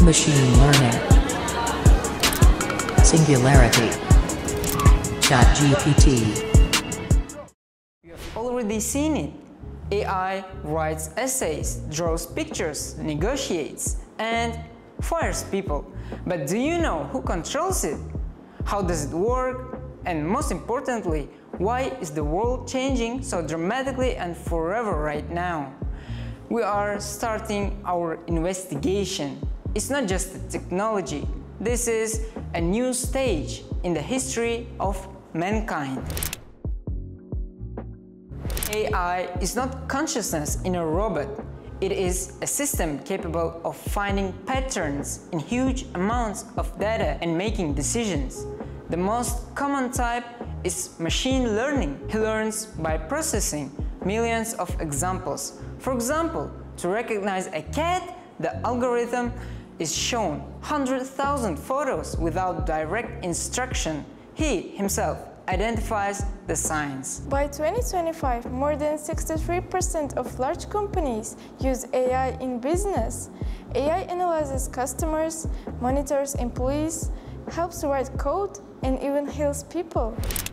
Machine learning. Singularity. ChatGPT. You have already seen it. AI writes essays, draws pictures, negotiates, and fires people. But do you know who controls it? How does it work? And most importantly, why is the world changing so dramatically and forever right now? We are starting our investigation. It's not just a technology. This is a new stage in the history of mankind. AI is not consciousness in a robot. It is a system capable of finding patterns in huge amounts of data and making decisions. The most common type is machine learning. He learns by processing millions of examples. For example, to recognize a cat, the algorithm is shown 100,000 photos without direct instruction. He himself identifies the signs. By 2025, more than 63% of large companies use AI in business. AI analyzes customers, monitors employees, helps write code, and even heals people.